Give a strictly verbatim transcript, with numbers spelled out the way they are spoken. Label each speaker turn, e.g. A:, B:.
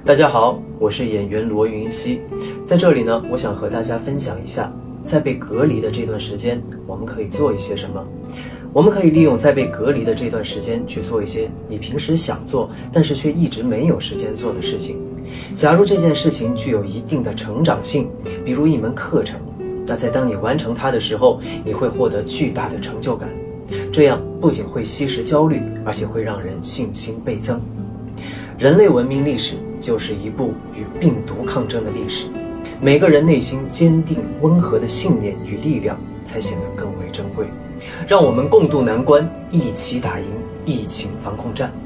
A: 大家好，我是演员罗云熙，在这里呢，我想和大家分享一下，在被隔离的这段时间，我们可以做一些什么。我们可以利用在被隔离的这段时间去做一些你平时想做，但是却一直没有时间做的事情。假如这件事情具有一定的成长性，比如一门课程，那在当你完成它的时候，你会获得巨大的成就感。这样不仅会吸食焦虑，而且会让人信心倍增。人类文明历史就是一部与病毒抗争的历史，每个人内心坚定温和的信念与力量才显得更为珍贵。让我们共度难关，一起打赢疫情防控战。